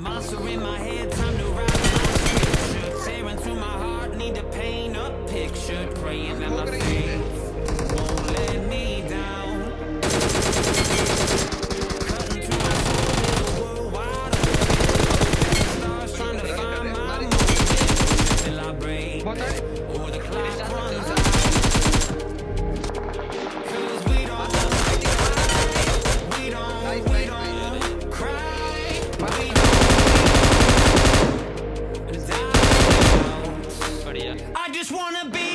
monster in my head, time to ride my scripture. Tearing through my heart, need to paint a picture. Praying that my faith won't let me down. Cutting through my soul, the world wide open. Stars trying to find my motivation till I break, or the clock runs out. Cause we don't cry, we don't die out. I just wanna be